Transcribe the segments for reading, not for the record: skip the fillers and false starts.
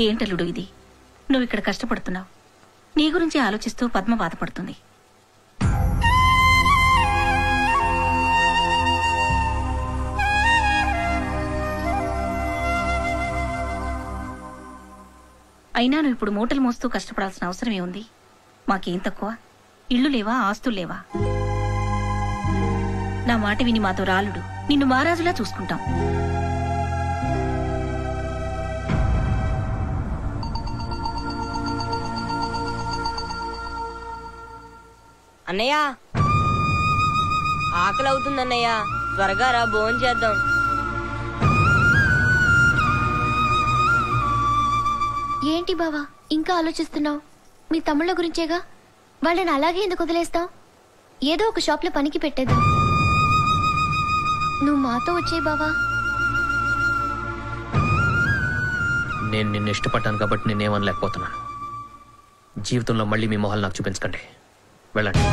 ఏంటల్లుడు ఇది? నువ్వు ఇక్కడ కష్టపడుతున్నావు, నీ గురించి ఆలోచిస్తూ పద్మ బాధపడుతుంది. అయినా నువ్వు ఇప్పుడు మూటలు మోస్తూ కష్టపడాల్సిన అవసరం ఏముంది? మాకేం తక్కువ? ఇళ్ళు లేవా, ఆస్తులు లేవా? నా మాట విని మాతో రాలుడు, నిన్ను మహారాజులా చూసుకుంటాం. అన్నయ్య, ఆకలి అవుతుంది అన్నయ్య, త్వరగా రా, భోజనం చేద్దాం. ఏంటి బావా ఇంకా ఆలోచిస్తున్నావు? మీ తమ్ముళ్ళ గురించేగా. వాళ్ళని అలాగే ఎందుకు వదిలేస్తావు? ఏదో ఒక షాప్ లో పనికి పెట్టేద్దాం. నువ్వు మాతో వచ్చే బావా. నేను నిన్ను ఇష్టపడ్డాను కాబట్టి నేనేమనలేకపోతున్నాను. జీవితంలో మళ్ళీ మీ మొహాలు నాకు చూపించకండి, వెళ్ళండి.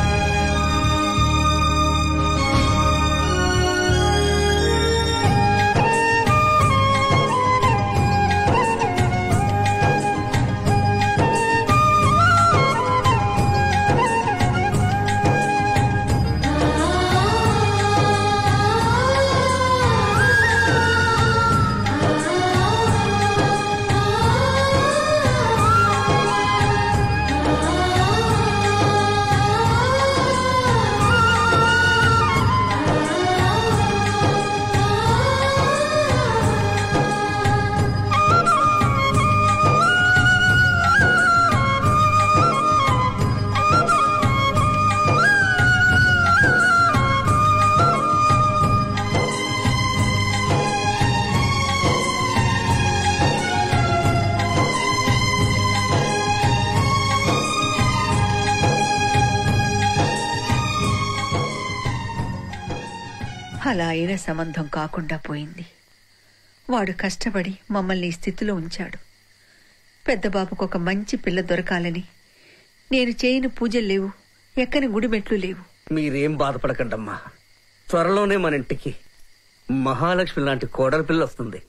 అలా అయిన సంబంధం కాకుండా పోయింది. వాడు కష్టపడి మమ్మల్ని ఈ స్థితిలో ఉంచాడు. పెద్ద బాబుకు ఒక మంచి పిల్ల దొరకాలని నేను చేయని పూజలు లేవు, ఎక్కని గుడి మెట్లు లేవు. మీరేం బాధపడకండమ్మా, త్వరలోనే మన ఇంటికి మహాలక్ష్మి లాంటి కోడలి పిల్ల వస్తుంది.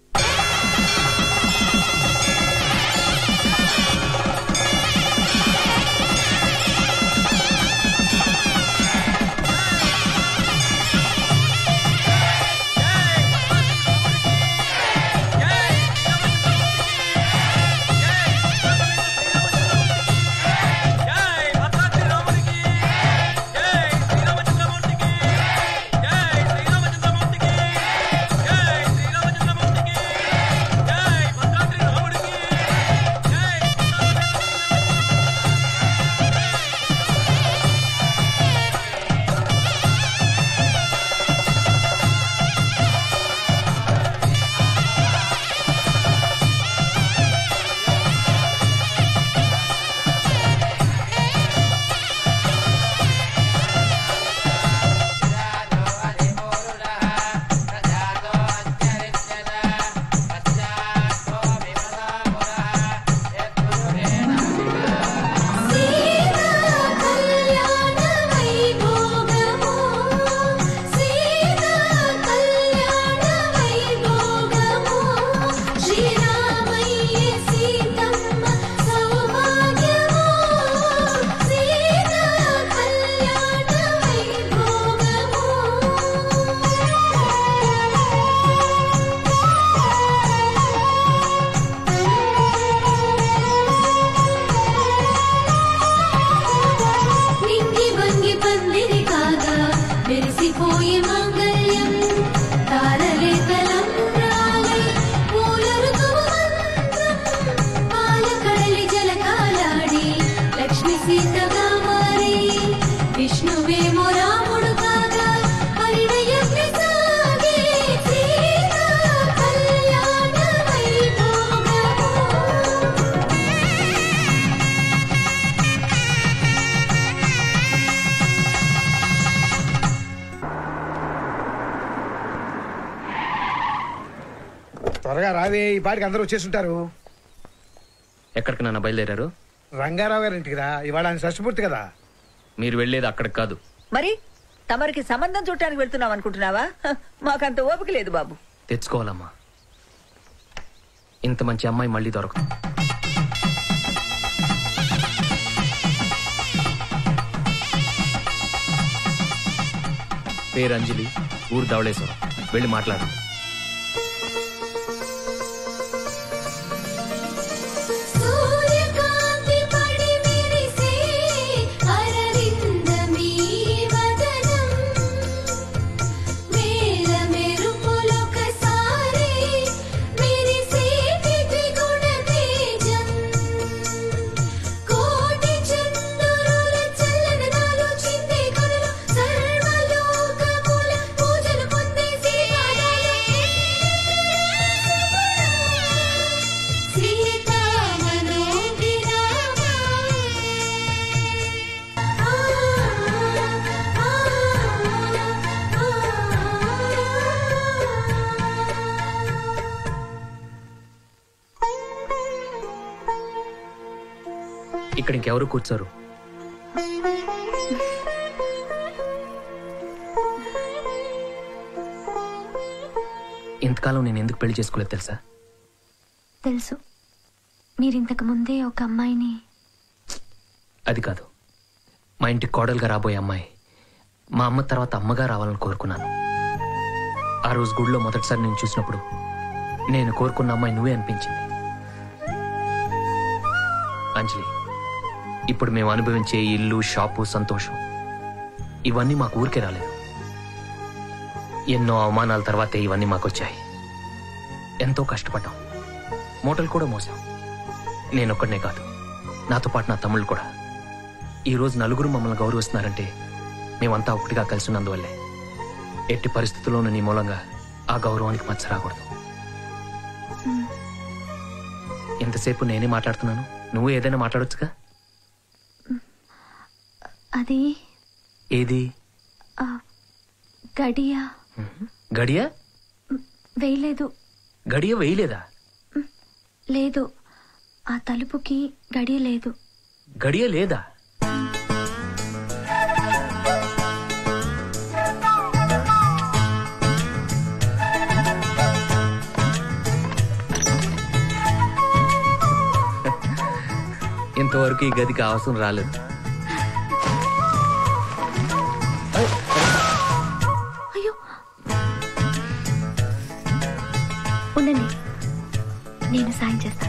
త్వరగా రావే, ఈ పాటికి అందరూ వచ్చేస్తుంటారు. ఎక్కడికి నన్ను బయలుదేరారు? రంగారావు గారి ఇంటికి రా, ఇవాళ ఆయన షష్ఠపూర్తి కదా. మీరు వెళ్ళేది అక్కడికి కాదు. మరి తమరికి సంబంధం చూడటానికి వెళ్తున్నాం అనుకుంటున్నావా? మాకంత ఓపిక లేదు బాబు. తెచ్చుకోవాలమ్మా, ఇంత మంచి అమ్మాయి మళ్ళీ దొరకదు. పేరు అంజలి, ఊరు ధవళేశ్వరం. వెళ్ళి మాట్లాడు. ఇక్కడ ఇంకెవరు కూర్చోరు. ఇంతకాలం నేను ఎందుకు పెళ్లి చేసుకోలేదు తెలుసా? తెలుసు. మీరింతకు ముందే ఒక అమ్మాయిని. అది కాదు, మా ఇంటికి కోడలుగా రాబోయే అమ్మాయి మా అమ్మ తర్వాత అమ్మగా రావాలని కోరుకున్నాను. ఆ రోజు గుడిలో మొదటిసారి నేను చూసినప్పుడు నేను కోరుకున్న అమ్మాయి నువ్వే అనిపించింది. అంజలి, ఇప్పుడు మేము అనుభవించే ఇల్లు, షాపు, సంతోషం ఇవన్నీ మాకు ఊరికే రాలేదు. ఎన్నో అవమానాల తర్వాతే ఇవన్నీ మాకొచ్చాయి. ఎంతో కష్టపడ్డాం, మూటలు కూడా మోసాం. నేనొక్కడనే కాదు, నాతో పాటు నా తమ్ముళ్ళు కూడా. ఈరోజు నలుగురు మమ్మల్ని గౌరవిస్తున్నారంటే మేమంతా ఒకటిగా కలిసి ఉన్నందువల్లే. ఎట్టి పరిస్థితుల్లోనూ నీ మూలంగా ఆ గౌరవానికి మచ్చ రాకూడదు. ఎంతసేపు నేనే మాట్లాడుతున్నాను, నువ్వు ఏదైనా మాట్లాడొచ్చుగా. అది ఏది? గడియా. గడియా వేయలేదు. గడియ వేయలేదా? లేదు, ఆ తలుపుకి గడియ లేదు. గడియ లేదా? ఇంతవరకు ఈ గదికి అవసరం రాలేదు. అయ్యో, ఉండండి, నేను సాయం చేస్తాను.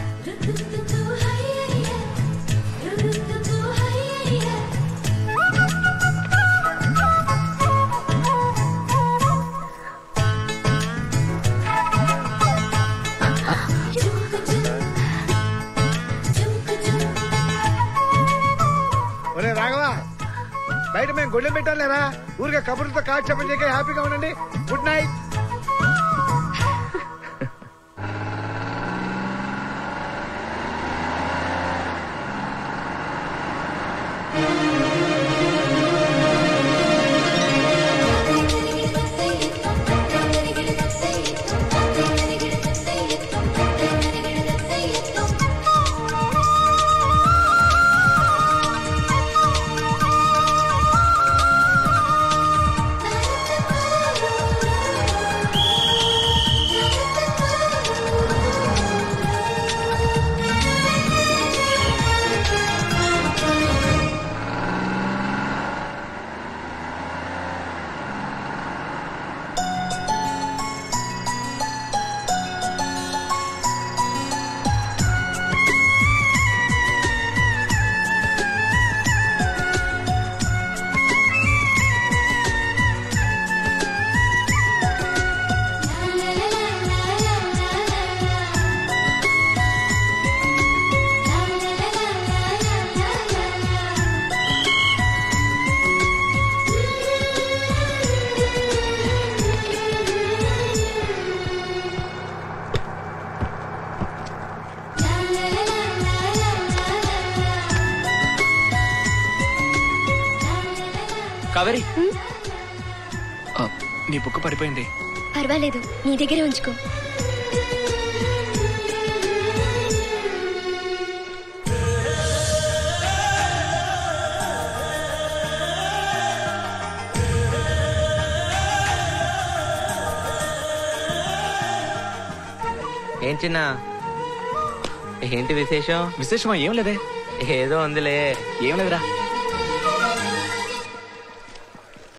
రాఘవా, బయట మేము గొళ్ళెం పెట్టాలేరా? ఊరిగా కబుర్లతో కాల్చపని చేయక హ్యాపీగా ఉండండి. Good night. కావేరి, నీ బుక్ పడిపోయింది. పర్వాలేదు, నీ దగ్గరే ఉంచుకో. ఏం చిన్న, ఏంటి విశేషం? విశేషమా? ఏం లేదే. ఏదో ఉందిలే. ఏం లేదురా.